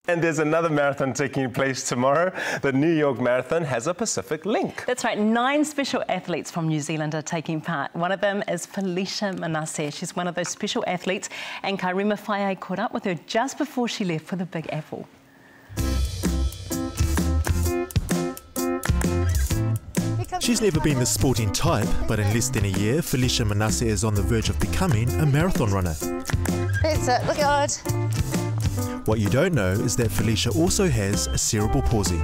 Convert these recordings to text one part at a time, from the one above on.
And there's another marathon taking place tomorrow. The New York Marathon has a Pacific link. That's right, 9 special athletes from New Zealand are taking part. One of them is Felicia Manase. She's one of those special athletes, and Karima Fai'ai caught up with her just before she left for the Big Apple. She's never been the sporting type, but in less than a year, Felicia Manase is on the verge of becoming a marathon runner. That's it, look good. What you don't know is that Felicia also has a cerebral palsy.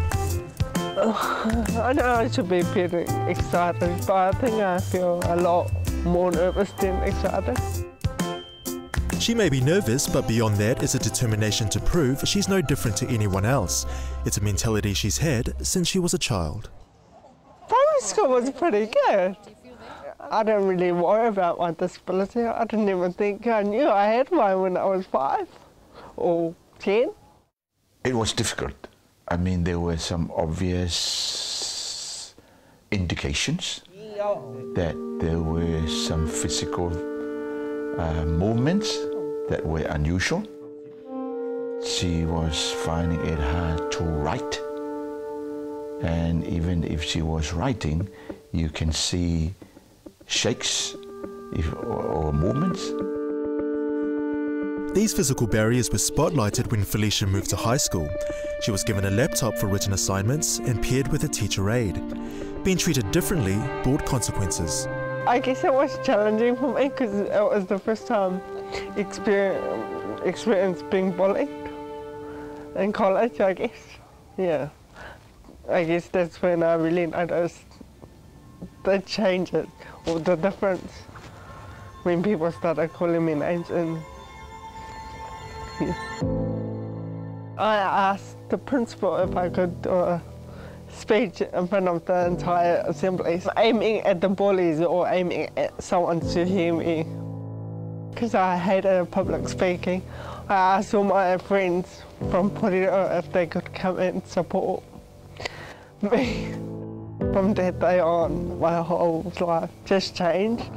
I know I should be pretty excited, but I think I feel a lot more nervous than excited. She may be nervous, but beyond that is a determination to prove she's no different to anyone else. It's a mentality she's had since she was a child. Primary school was pretty good. I don't really worry about my disability. I didn't even think I knew I had one when I was 5 or 10. It was difficult. I mean, there were some obvious indications that there were some physical movements that were unusual. She was finding it hard to write. And even if she was writing, you can see shakes or movements. These physical barriers were spotlighted when Felicia moved to high school. She was given a laptop for written assignments and paired with a teacher aide. Being treated differently brought consequences. I guess it was challenging for me because it was the first time experience being bullied in college, I guess. Yeah. I guess that's when I really noticed the changes or the difference when people started calling me names. And yeah. I asked the principal if I could do a speech in front of the entire assembly, aiming at the bullies or aiming at someone to hear me. Because I hated public speaking, I asked all my friends from Pōrero if they could come and support me. From that day on, my whole life just changed.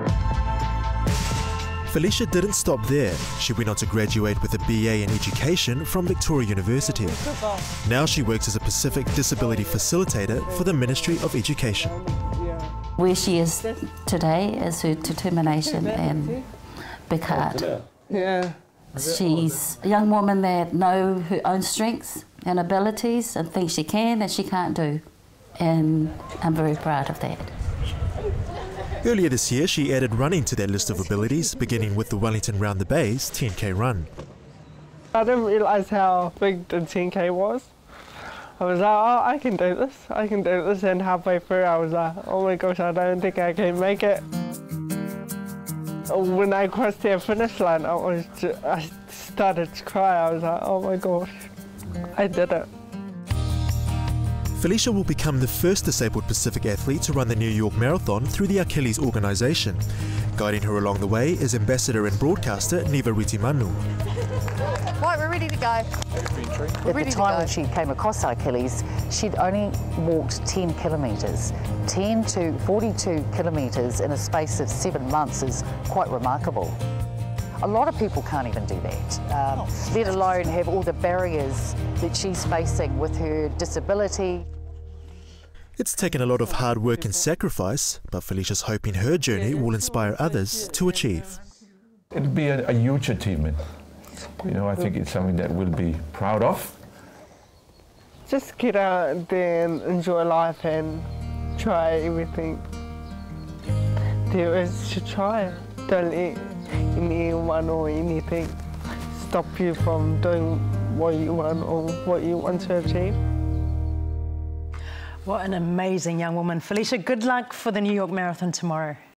Felicia didn't stop there. She went on to graduate with a BA in Education from Victoria University. Now she works as a Pacific Disability Facilitator for the Ministry of Education. Where she is today is her determination and big heart. Yeah. She's a young woman that knows her own strengths and abilities and things she can and she can't do. And I'm very proud of that. Earlier this year, she added running to that list of abilities, beginning with the Wellington Round the Bays 10K run. I didn't realise how big the 10K was. I was like, oh, I can do this, and halfway through I was like, oh my gosh, I don't think I can make it. When I crossed the finish line, I started to cry. I was like, oh my gosh, I did it. Felicia will become the first disabled Pacific athlete to run the New York Marathon through the Achilles organisation. Guiding her along the way is ambassador and broadcaster Niva Ritimanu. Right, we're ready to go. At the time when she came across Achilles, she'd only walked 10 kilometres. 10 to 42 kilometres in a space of 7 months is quite remarkable. A lot of people can't even do that, let alone have all the barriers that she's facing with her disability. It's taken a lot of hard work and sacrifice, but Felicia's hoping her journey will inspire others to achieve. It'll be a huge achievement. You know, I think it's something that we'll be proud of. Just get out there and enjoy life and try everything there is to try. Don't let anyone or anything stop you from doing what you want or what you want to achieve. What an amazing young woman. Felicia, good luck for the New York Marathon tomorrow.